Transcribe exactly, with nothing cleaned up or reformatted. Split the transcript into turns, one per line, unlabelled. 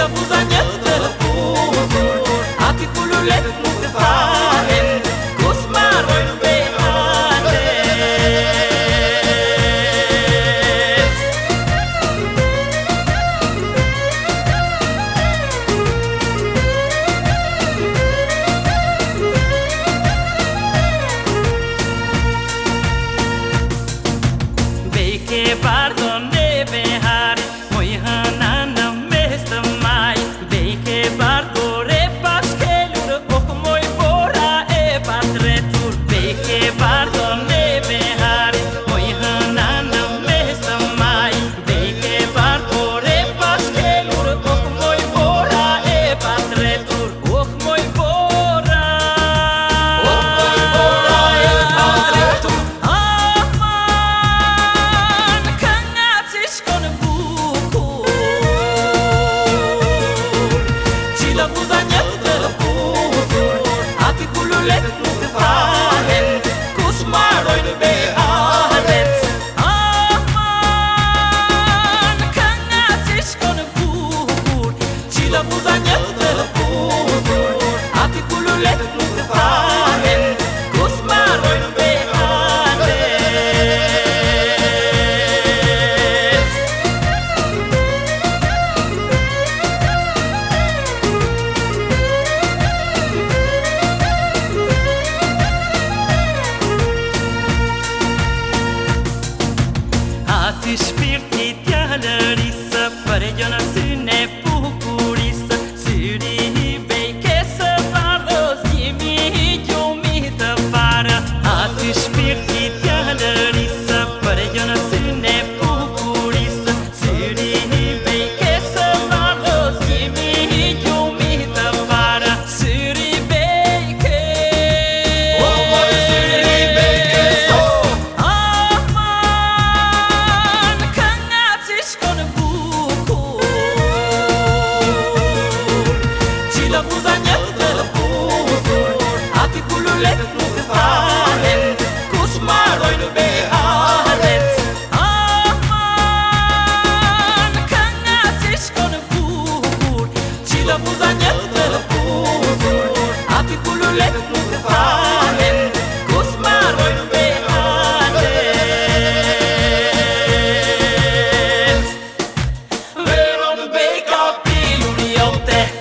buzania të lëpuzur, ati kullulet nuk të falen, kus marrojnë behanet. Bejke bardon e behar, moj hanan në mes të maj. Bejke bardor e pashkelur, oh moj bora e patretur. Bejke bardon e behar, moj hanan në mes të maj. Bejke bardor e pashkelur, oh moj bora e patretur. Oh moj bora, oh moj bora e patretur. Buzania të lëpuzur, ati kullulet nuk të falen, kus marrojnë behanet. Aman, kënga që shkon bukur, qila buzania të lëpuzur, ati kullulet nuk të falen, kus marrojnë behanet. Ati shpirti t'jallërisë, për e gjënë syne bukurisë, syri i bejkesë bardhës, jemi i gjumi të farë. Ati shpirti t'jallërisë, për e gjënë syne bukurisë, syri i bejkesë bardhës, jemi i gjumi të farë. Syri bejke, oh moj syri bejkes, oh buzania të lëpuzur, ati kullulet nuk të falen, kus marrojnë behanet. Aman, kënga që shkon bukur, qila buzania të lëpuzur, ati kullulet nuk të falen, kus marrojnë behanet. Veron bejka pilur jote,